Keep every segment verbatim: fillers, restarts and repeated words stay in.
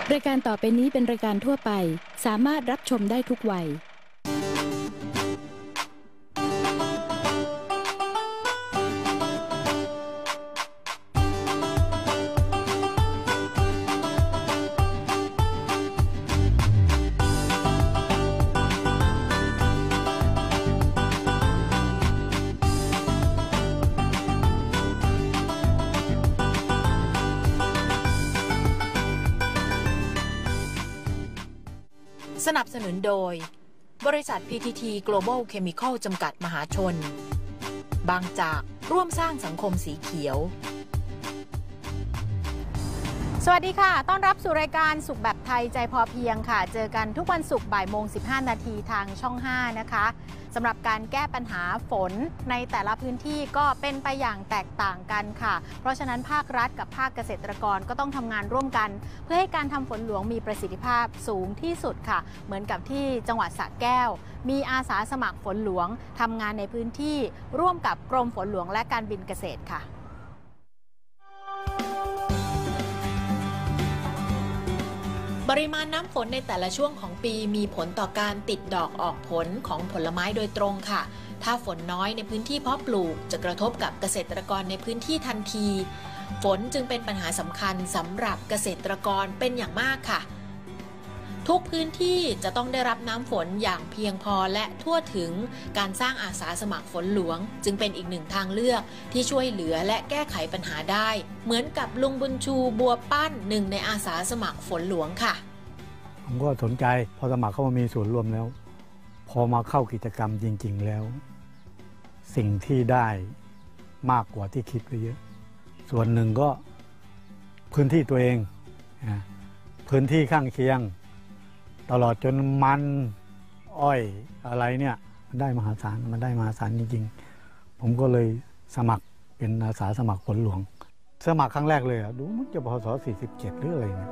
รายการต่อไปนี้เป็นรายการทั่วไปสามารถรับชมได้ทุกวัยสนับสนุนโดยบริษัท พี ที ที Global Chemical จำกัดมหาชนบางจากร่วมสร้างสังคมสีเขียวสวัสดีค่ะต้อนรับสู่รายการสุขแบบไทยใจพอเพียงค่ะเจอกันทุกวันศุกร์บ่ายโมงสิบห้านาทีทางช่องห้านะคะสำหรับการแก้ปัญหาฝนในแต่ละพื้นที่ก็เป็นไปอย่างแตกต่างกันค่ะเพราะฉะนั้นภาครัฐกับภาคเกษตรกรก็ต้องทำงานร่วมกันเพื่อให้การทำฝนหลวงมีประสิทธิภาพสูงที่สุดค่ะเหมือนกับที่จังหวัดสระแก้วมีอาสาสมัครฝนหลวงทำงานในพื้นที่ร่วมกับกรมฝนหลวงและการบินเกษตรค่ะปริมาณน้ำฝนในแต่ละช่วงของปีมีผลต่อการติดดอกออกผลของผลไม้โดยตรงค่ะถ้าฝนน้อยในพื้นที่เพาะปลูกจะกระทบกับเกษตรกรในพื้นที่ทันทีฝนจึงเป็นปัญหาสำคัญสำหรับเกษตรกรเป็นอย่างมากค่ะทุกพื้นที่จะต้องได้รับน้ำฝนอย่างเพียงพอและทั่วถึงการสร้างอาสาสมัครฝนหลวงจึงเป็นอีกหนึ่งทางเลือกที่ช่วยเหลือและแก้ไขปัญหาได้เหมือนกับลุงบุญชูบัวปั้นหนึ่งในอาสาสมัครฝนหลวงค่ะผมก็สนใจพอสมัครเข้ามามีส่วนร่วมแล้วพอมาเข้ากิจกรรมจริงๆแล้วสิ่งที่ได้มากกว่าที่คิดไปเยอะส่วนหนึ่งก็พื้นที่ตัวเองพื้นที่ข้างเคียงตลอดจนมันอ้อยอะไรเนี่ยมันได้มหาศาลมันได้มหาศาลจริงๆผมก็เลยสมัครเป็นอาสาสมัครฝนหลวงสมัครครั้งแรกเลยอ่ะดูมันจะพศสี่สิบเจ็ดหรืออะไรเนี่ย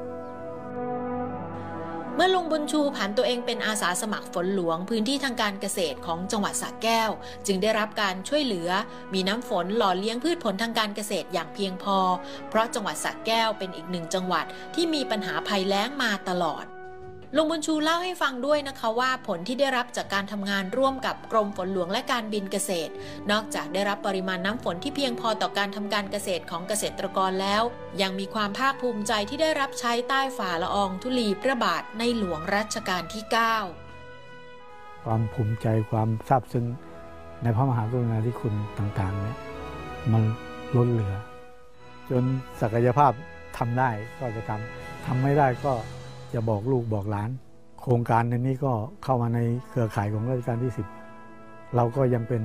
เมื่อลุงบุญชูผันตัวเองเป็นอาสาสมัครฝนหลวงพื้นที่ทางการเกษตรของจังหวัดสระแก้วจึงได้รับการช่วยเหลือมีน้ำฝนหล่อเลี้ยงพืชผลทางการเกษตรอย่างเพียงพอเพราะจังหวัดสระแก้วเป็นอีกหนึ่งจังหวัดที่มีปัญหาภัยแล้งมาตลอดลุงบุญชูเล่าให้ฟังด้วยนะคะว่าผลที่ได้รับจากการทำงานร่วมกับกรมฝนหลวงและการบินเกษตรนอกจากได้รับปริมาณน้ำฝนที่เพียงพอต่อการทำการเกษตรของเกษตรกรแล้วยังมีความภาคภูมิใจที่ได้รับใช้ใต้ฝ่าละอองธุลีพระบาทในหลวงรัชกาลที่เก้าความภูมิใจความซาบซึ้งในพระมหากรุณาธิคุณต่างๆเนี่ยมันล้นเหลือจนศักยภาพทำได้ก็จะทำทำไม่ได้ก็จะบอกลูกบอกหลานโครงการในนี้ก็เข้ามาในเครือข่ายของรัชกาลที่สิบเราก็ยังเป็น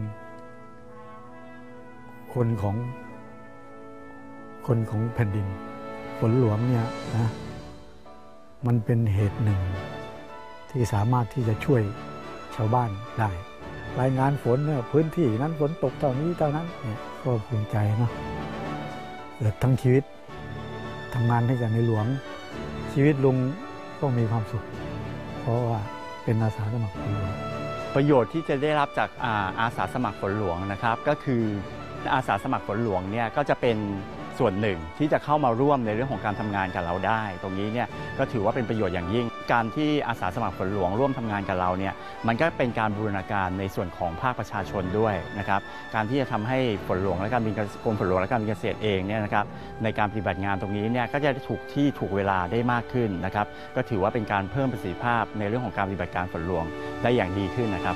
คนของคนของแผ่นดินฝนหลวงเนี่ยนะมันเป็นเหตุหนึ่งที่สามารถที่จะช่วยชาวบ้านได้รายงานฝนเนี่ยพื้นที่นั้นฝนตกเท่านี้เท่านั้นเนี่ยก็ภูมิใจเนาะเกิดทั้งชีวิตทำงานให้กับในหลวงชีวิตลุงก็มีความสุขเพราะว่าเป็นอาสาสมัครฝนหลวงประโยชน์ที่จะได้รับจาก อา อาสาสมัครฝนหลวงนะครับก็คืออาสาสมัครฝนหลวงเนี่ยก็จะเป็นส่วนหนึ่งที่จะเข้ามาร่วมในเรื่องของการทำงานกับเราได้ตรงนี้เนี่ยก็ถือว่าเป็นประโยชน์อย่างยิ่งการที่อาสาสมัครฝนหลวงร่วมทำงานกับเราเนี่ยมันก็เป็นการบูรณาการในส่วนของภาคประชาชนด้วยนะครับการที่จะทำให้ฝนหลวงและการบินกรมฝนหลวงและการบินเกษตรเองเนี่ยนะครับในการปฏิบัติงานตรงนี้เนี่ยก็จะถูกที่ถูกเวลาได้มากขึ้นนะครับก็ถือว่าเป็นการเพิ่มประสิทธิภาพในเรื่องของการปฏิบัติการฝนหลวงได้อย่างดีขึ้นนะครับ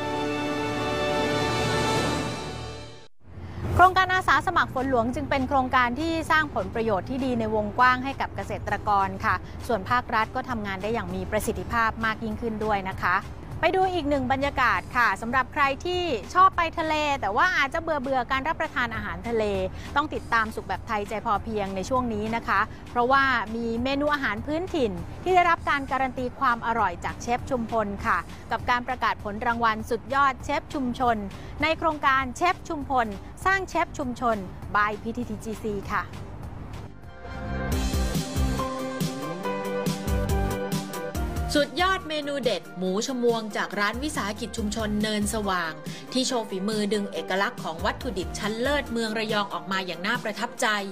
โครงการอาสาสมัครฝนหลวงจึงเป็นโครงการที่สร้างผลประโยชน์ที่ดีในวงกว้างให้กับเกษตรกรค่ะส่วนภาครัฐก็ทำงานได้อย่างมีประสิทธิภาพมากยิ่งขึ้นด้วยนะคะไปดูอีกหนึ่งบรรยากาศค่ะสำหรับใครที่ชอบไปทะเลแต่ว่าอาจจะเบื่อเบื่อการรับประทานอาหารทะเลต้องติดตามสุขแบบไทยใจพอเพียงในช่วงนี้นะคะเพราะว่ามีเมนูอาหารพื้นถิ่นที่ได้รับการการันตีความอร่อยจากเชฟชุมพลค่ะกับการประกาศผลรางวัลสุดยอดเชฟชุมชนในโครงการเชฟชุมพลสร้างเชฟชุมชน by พี ที ที จี ซี ค่ะสุดยอดเมนูเด็ดหมูชมวงจากร้านวิสาหกิจชุมชนเนินสว่างที่โชว์ฝีมือดึงเอกลักษณ์ของวัตถุดิบชั้นเลิศเมืองระยองออกมาอย่างน่าประทับใจ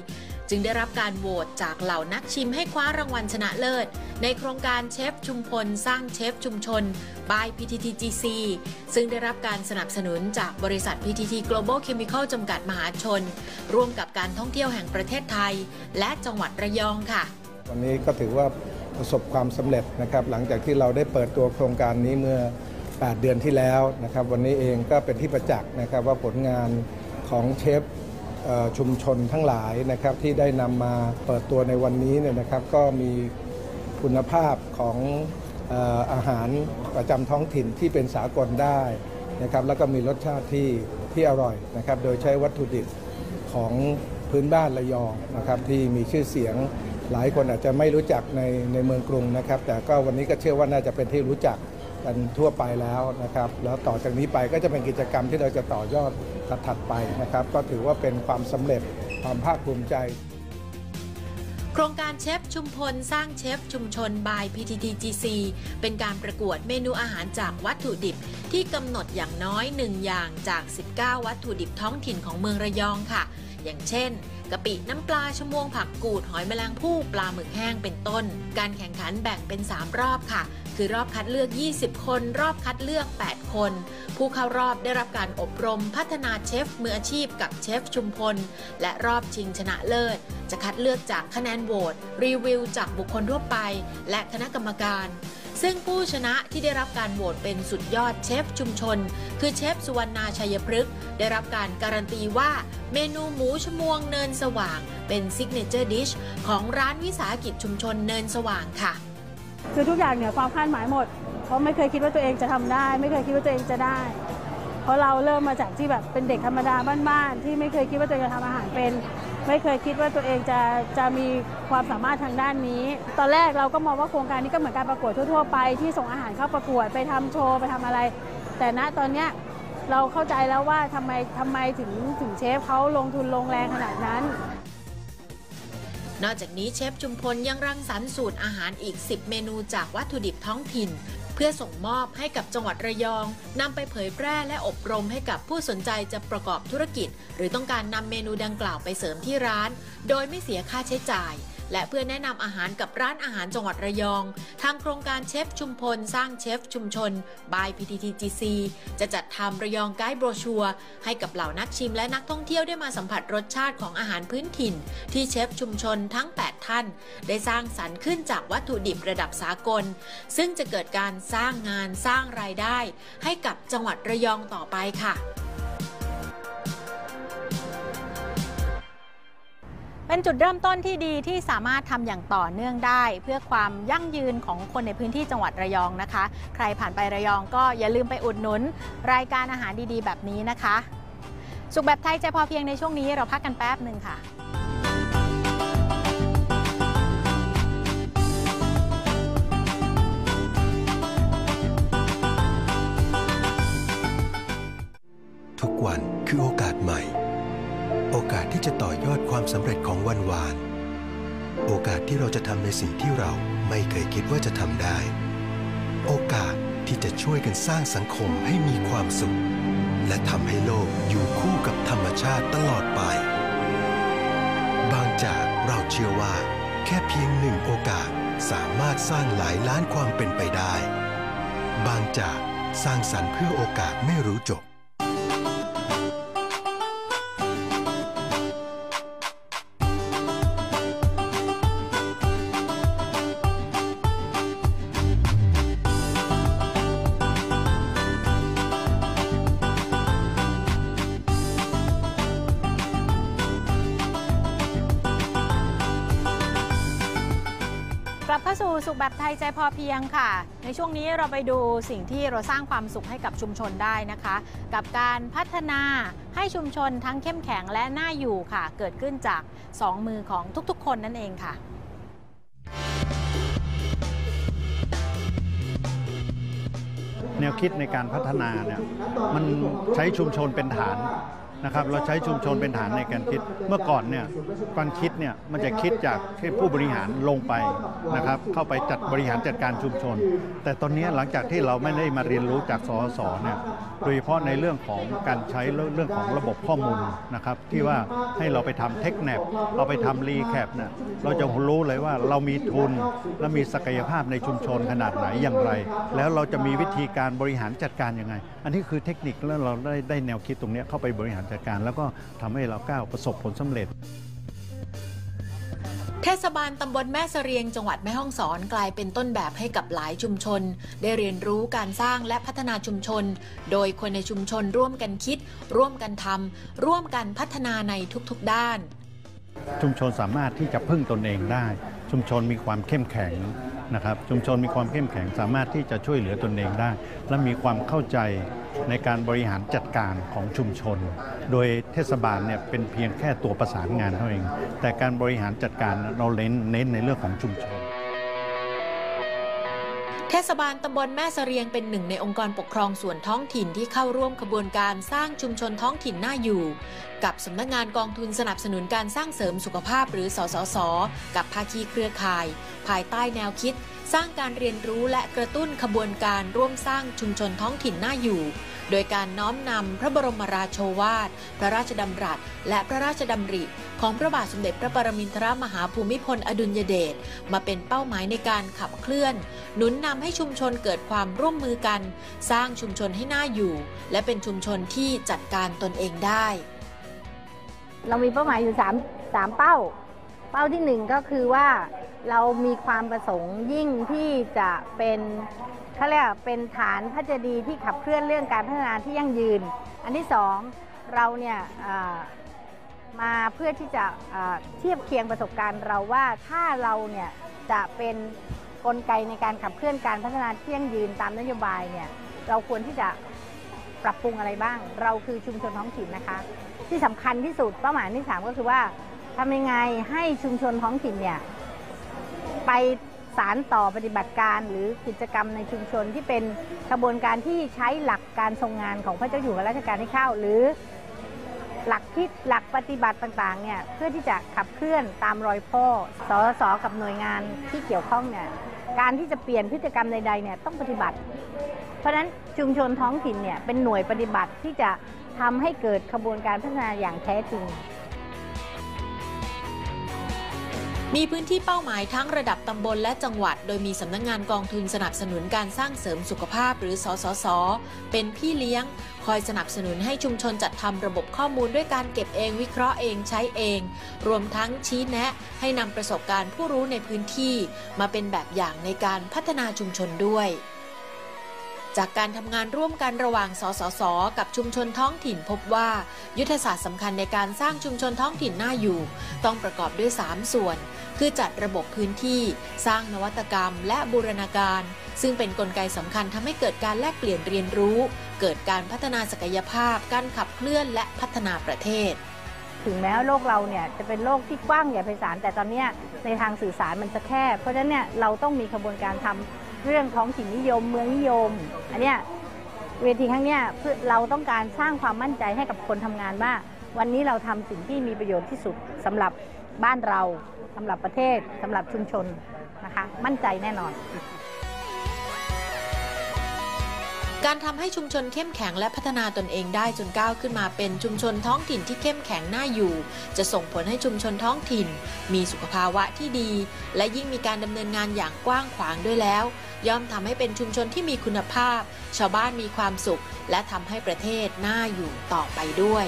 จึงได้รับการโหวตจากเหล่านักชิมให้คว้ารางวัลชนะเลิศในโครงการเชฟชุมพลสร้างเชฟชุมชน by พี ที ที จี ซี ซึ่งได้รับการสนับสนุนจากบริษัท พี ที ที Global Chemical จำกัดมหาชนร่วมกับการท่องเที่ยวแห่งประเทศไทยและจังหวัดระยองค่ะวันนี้ก็ถือว่าประสบความสำเร็จนะครับหลังจากที่เราได้เปิดตัวโครงการนี้เมื่อแปดเดือนที่แล้วนะครับวันนี้เองก็เป็นที่ประจักษ์นะครับว่าผลงานของเชฟชุมชนทั้งหลายนะครับที่ได้นำมาเปิดตัวในวันนี้เนี่ยนะครับก็มีคุณภาพของอาหารประจำท้องถิ่นที่เป็นสากลได้นะครับแล้วก็มีรสชาติที่ที่อร่อยนะครับโดยใช้วัตถุดิบของพื้นบ้านระยองนะครับที่มีชื่อเสียงหลายคนอาจจะไม่รู้จักในในเมืองกรุงนะครับแต่ก็วันนี้ก็เชื่อว่าน่าจะเป็นที่รู้จักกันทั่วไปแล้วนะครับแล้วต่อจากนี้ไปก็จะเป็นกิจกรรมที่เราจะต่อยอดถัดไปนะครับก็ถือว่าเป็นความสำเร็จความภาคภูมิใจโครงการเชฟชุมพลสร้างเชฟชุมชน by พี ที ที จี ซี เป็นการประกวดเมนูอาหารจากวัตถุดิบที่กำหนดอย่างน้อยหนึ่งอย่างจากสิบเก้าวัตถุดิบท้องถิ่นของเมืองระยองค่ะอย่างเช่นกะปิน้ำปลาชะมวงผักกูดหอยแมลงภู่ปลาหมึกแห้งเป็นต้นการแข่งขันแบ่งเป็นสามรอบค่ะคือรอบคัดเลือกยี่สิบคนรอบคัดเลือกแปดคนผู้เข้ารอบได้รับการอบรมพัฒนาเชฟมืออาชีพกับเชฟชุมพลและรอบชิงชนะเลิศจะคัดเลือกจากคะแนนโหวตรีวิวจากบุคคลทั่วไปและคณะกรรมการซึ่งผู้ชนะที่ได้รับการโหวตเป็นสุดยอดเชฟชุมชนคือเชฟสุวรรณาชัยพฤกษ์ได้รับการการันตีว่าเมนูหมูชมวงเนินสว่างเป็นซิกเนเจอร์ดิชของร้านวิสาหกิจชุมชนเนินสว่างค่ะคือทุกอย่างเหนือความคาดหมายหมดเพราะไม่เคยคิดว่าตัวเองจะทำได้ไม่เคยคิดว่าตัวเองจะได้เพราะเราเริ่มมาจากที่แบบเป็นเด็กธรรมดาบ้านๆที่ไม่เคยคิดว่าตัวเองจะทำอาหารเป็นไม่เคยคิดว่าตัวเองจะจะมีความสามารถทางด้านนี้ตอนแรกเราก็มองว่าโครงการนี้ก็เหมือนการประกวดทั่วๆไปที่ส่งอาหารเข้าประกวดไปทำโชว์ไปทำอะไร แต่ณตอนนี้เราเข้าใจแล้วว่าทำไมทำไมถึงถึงเชฟเขาลงทุนลงแรงขนาดนั้นนอกจากนี้เชฟชุมพลยังรังสรรค์สูตรอาหารอีกสิบเมนูจากวัตถุดิบท้องถิ่นเพื่อส่งมอบให้กับจังหวัดระยองนำไปเผยแพร่และอบรมให้กับผู้สนใจจะประกอบธุรกิจหรือต้องการนำเมนูดังกล่าวไปเสริมที่ร้านโดยไม่เสียค่าใช้จ่ายและเพื่อแนะนำอาหารกับร้านอาหารจังหวัดระยองทางโครงการเชฟชุมพลสร้างเชฟชุมชน by พี ที ที จี ซี จะจัดทำระยองไกด์โบรชัวร์ให้กับเหล่านักชิมและนักท่องเที่ยวได้มาสัมผัสรสชาติของอาหารพื้นถิ่นที่เชฟชุมชนทั้งแปดท่านได้สร้างสรรค์ขึ้นจากวัตถุดิบระดับสากลซึ่งจะเกิดการสร้างงานสร้างรายได้ให้กับจังหวัดระยองต่อไปค่ะเป็นจุดเริ่มต้นที่ดีที่สามารถทำอย่างต่อเนื่องได้เพื่อความยั่งยืนของคนในพื้นที่จังหวัดระยองนะคะใครผ่านไประยองก็อย่าลืมไปอุดหนุนรายการอาหารดีๆแบบนี้นะคะสุขแบบไทยใจพอเพียงในช่วงนี้เราพักกันแป๊บหนึ่งค่ะทุกวันคือโอกาสใหม่โอกาสที่จะต่อยอดความสำเร็จของวันวานโอกาสที่เราจะทำในสิ่งที่เราไม่เคยคิดว่าจะทำได้โอกาสที่จะช่วยกันสร้างสังคมให้มีความสุขและทำให้โลกอยู่คู่กับธรรมชาติตลอดไปบางจากเราเชื่อว่าแค่เพียงหนึ่งโอกาสสามารถสร้างหลายล้านความเป็นไปได้บางจากสร้างสรรค์เพื่อโอกาสไม่รู้จบกลับเข้าสู่สุขแบบไทยใจพอเพียงค่ะในช่วงนี้เราไปดูสิ่งที่เราสร้างความสุขให้กับชุมชนได้นะคะกับการพัฒนาให้ชุมชนทั้งเข้มแข็งและน่าอยู่ค่ะเกิดขึ้นจากสองมือของทุกๆคนนั่นเองค่ะแนวคิดในการพัฒนาเนี่ยมันใช้ชุมชนเป็นฐานนะครับเราใช้ชุมชนเป็นฐานในการคิดเมื่อก่อนเนี่ยการคิดเนี่ยมันจะคิดจากที่ผู้บริหารลงไปนะครับเข้าไปจัดบริหารจัดการชุมชนแต่ตอนนี้หลังจากที่เราไม่ได้มาเรียนรู้จากสสสเนี่ยโดยเฉพาะในเรื่องของการใช้เรื่องของระบบข้อมูลนะครับที่ว่าให้เราไปทำเทคแนปเราไปทำรีแคปเนี่ยเราจะรู้เลยว่าเรามีทุนและมีศักยภาพในชุมชนขนาดไหนอย่างไรแล้วเราจะมีวิธีการบริหารจัดการยังไงอันนี้คือเทคนิคแล้วเราได้ได้แนวคิดตรงนี้เข้าไปบริหารจัดการแล้วก็ทำให้เราก้าวประสบผลสำเร็จเทศบาลตำบลแม่เสรียงจังหวัดแม่ฮ่องสอนกลายเป็นต้นแบบให้กับหลายชุมชนได้เรียนรู้การสร้างและพัฒนาชุมชนโดยคนในชุมชนร่วมกันคิดร่วมกันทำร่วมกันพัฒนาในทุกๆด้านชุมชนสามารถที่จะพึ่งตนเองได้ชุมชนมีความเข้มแข็งนะครับชุมชนมีความเข้มแข็งสามารถที่จะช่วยเหลือตนเองได้และมีความเข้าใจในการบริหารจัดการของชุมชนโดยเทศบาลเนี่ยเป็นเพียงแค่ตัวประสานงานเท่านั้นเองแต่การบริหารจัดการเราเน้นเน้นในเรื่องของชุมชนเทศบาลตำบลแม่เสรียงเป็นหนึ่งในองค์กรปกครองส่วนท้องถิ่นที่เข้าร่วมขบวนการสร้างชุมชนท้องถิ่นน่าอยู่กับสำนักงานกองทุนสนับสนุนการสร้างเสริมสุขภาพหรือสสสกับภาคีเครือข่ายภายใต้แนวคิดสร้างการเรียนรู้และกระตุ้นขบวนการร่วมสร้างชุมชนท้องถิ่นน่าอยู่โดยการน้อมนำพระบรมราโชวาทพระราชดำรัสและพระราชดำริของพระบาทสมเด็จพระปรมินทรมหาภูมิพลอดุลยเดชมาเป็นเป้าหมายในการขับเคลื่อนหนุนนำให้ชุมชนเกิดความร่วมมือกันสร้างชุมชนให้น่าอยู่และเป็นชุมชนที่จัดการตนเองได้เรามีเป้าหมายอยู่สาม สามเป้าเป้าที่หนึ่งก็คือว่าเรามีความประสงค์ยิ่งที่จะเป็นเขาเรียกเป็นฐานพระเจดีย์ที่ขับเคลื่อนเรื่องการพัฒนาที่ยั่งยืนอันที่สองเราเนี่ยมาเพื่อที่จะเทียบเคียงประสบการณ์เราว่าถ้าเราเนี่ยจะเป็นกลไกในการขับเคลื่อนการพัฒนาที่ยั่งยืนตามนโยบายเนี่ยเราควรที่จะปรับปรุงอะไรบ้างเราคือชุมชนท้องถิ่นนะคะที่สำคัญที่สุดเป้าหมายที่สามก็คือว่าทำยังไงให้ชุมชนท้องถิ่นเนี่ยไปสานต่อปฏิบัติการหรือกิจกรรมในชุมชนที่เป็นกระบวนการที่ใช้หลักการทรงงานของพระเจ้าอยู่หัวรัชกาลที่เก้าหรือหลักคิดหลักปฏิบัติต่างๆเนี่ยเพื่อที่จะขับเคลื่อนตามรอยพ่อสสกับหน่วยงานที่เกี่ยวข้องเนี่ยการที่จะเปลี่ยนพฤติกรรมใดๆเนี่ยต้องปฏิบัติเพราะฉะนั้นชุมชนท้องถิ่นเนี่ยเป็นหน่วยปฏิบัติที่จะทำให้เกิดขบวนการพัฒนาอย่างแท้จริงมีพื้นที่เป้าหมายทั้งระดับตำบลและจังหวัดโดยมีสำนักงานกองทุนสนับสนุนการสร้างเสริมสุขภาพหรือสสสเป็นพี่เลี้ยงคอยสนับสนุนให้ชุมชนจัดทำระบบข้อมูลด้วยการเก็บเองวิเคราะห์เองใช้เองรวมทั้งชี้แนะให้นำประสบการณ์ผู้รู้ในพื้นที่มาเป็นแบบอย่างในการพัฒนาชุมชนด้วยจากการทำงานร่วมกันระหว่างสสสกับชุมชนท้องถิ่นพบว่ายุทธศาสตร์สำคัญในการสร้างชุมชนท้องถิ่นน่าอยู่ต้องประกอบด้วยสามส่วนคือจัดระบบพื้นที่สร้างนวัตกรรมและบูรณาการซึ่งเป็นกลไกสำคัญทำให้เกิดการแลกเปลี่ยนเรียนรู้เกิดการพัฒนาศักยภาพการขับเคลื่อนและพัฒนาประเทศถึงแม้ว่าโลกเราเนี่ยจะเป็นโลกที่กว้างใหญ่ไพศาลแต่ตอนนี้ในทางสื่อสารมันจะแคบเพราะฉะนั้นเนี่ยเราต้องมีกระบวนการทำเรื่องท้องถิ่นนิยมเมืองนิยมอันเนี้ยเวทีครั้งเนี้ยเราต้องการสร้างความมั่นใจให้กับคนทำงานว่าวันนี้เราทำสิ่งที่มีประโยชน์ที่สุดสำหรับบ้านเราสำหรับประเทศสำหรับชุมชนนะคะมั่นใจแน่นอนการทำให้ชุมชนเข้มแข็งและพัฒนาตนเองได้จนก้าวขึ้นมาเป็นชุมชนท้องถิ่นที่เข้มแข็งน่าอยู่จะส่งผลให้ชุมชนท้องถิ่นมีสุขภาวะที่ดีและยิ่งมีการดำเนินงานอย่างกว้างขวางด้วยแล้วย่อมทำให้เป็นชุมชนที่มีคุณภาพชาวบ้านมีความสุขและทำให้ประเทศน่าอยู่ต่อไปด้วย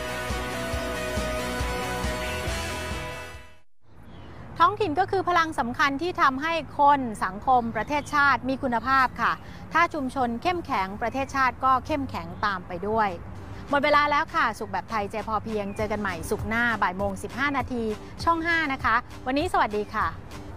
ท้องถิ่นก็คือพลังสำคัญที่ทำให้คนสังคมประเทศชาติมีคุณภาพค่ะถ้าชุมชนเข้มแข็งประเทศชาติก็เข้มแข็งตามไปด้วยหมดเวลาแล้วค่ะสุขแบบไทยใจพอเพียงเจอกันใหม่สุขหน้าบ่ายโมงสิบห้านาทีช่องห้านะคะวันนี้สวัสดีค่ะ